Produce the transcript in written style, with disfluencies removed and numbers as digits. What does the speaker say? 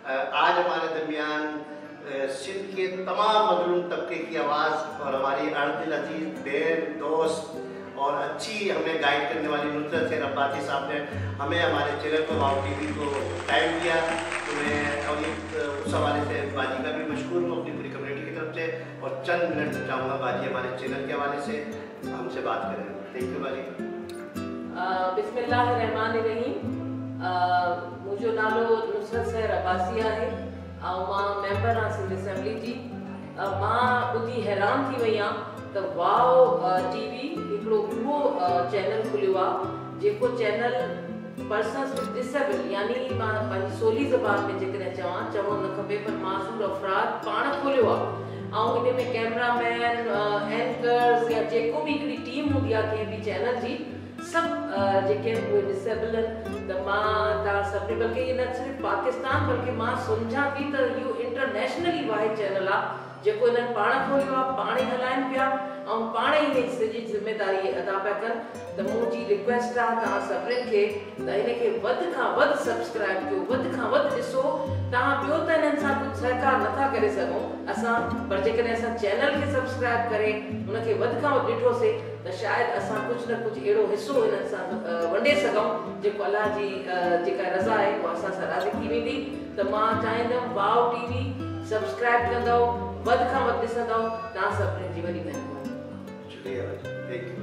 आज हमारे दरमियान सिंध के तमाम मजलूम तबके की आवाज़ और हमारी अर्दिल अजीज बहन दोस्त और अच्छी हमें गाइड करने वाली नुसरत शेर अब्बासी साहब ने हमें हमारे चैनल को वाव टीवी को टाइम दिया। तो मैं उस हवाले से बाजी का भी मशहूर हूँ अपनी पूरी कम्युनिटी की तरफ से, और चंद मिनट चाहूँगा बाजी हमारे चैनल के हवाले से हमसे बात करें। थैंक यू बाजी। बिस्मिल्लाहिर्रहमानिर्रहीम। मुझो नालो नुसरत शेर अब्बासी है और मां मेंबर हाँ सिंध असेंबली जी। मां ॿुधी हैरान थी वई त वाव टीवी हिकिड़ो उहो चैनल खुलियो आहे जेको चैनल पर्सन्स विद डिसेबल यानी मां पंहिंजी सोली ज़बान में जेकॾहिं चवणु न खपे पर मासूर अफ़राद पाण खोलियो आहे ऐं इन में कैमरामैन एंकर्स या जेको बि हिकिड़ी टीम हूंदी आहे कंहिं बि चैनल जी सभु जेके उहे डिसेबल आहिनि। त मां तव्हां सभिनी बल्कि इहे न सिर्फ़ु पाकिस्तान बल्कि मां सम्झां थी त इहो इंटरनेशनली वाहिद चैनल आहे जेको इन्हनि पाण खोलियो आहे, पाण ई हलाइनि पिया ऐं पाण ई हिन सॼी ज़िमेदारी अदा पिया कनि। त मुंहिंजी रिक्वेस्ट आहे तव्हां सभिनीनि खे त हिनखे वधि खां वधि सब्सक्राइब कयो, वधि खां वधि ॾिसो। तव्हां ॿियो त हिननि सां कुझु सहकार नथा करे सघूं असां, पर जेकॾहिं असां चैनल खे सब्सक्राइब करे हुनखे वधि खां वधि ॾिठोसीं त शायदि असां कुझु न कुझु अहिड़ो हिसो हिननि सां वंडे सघूं जेको अलाह जी जेका रज़ा आहे उहा असां सां राज़ी थी वेंदी। त मां चाहींदमि वाव टीवी सब्सक्राइब कंदव, वधि खां वधि ॾिसंदव। तव्हां सभिनीनि जी वॾी महिरबानी। शुक्रिया, थैंक यू।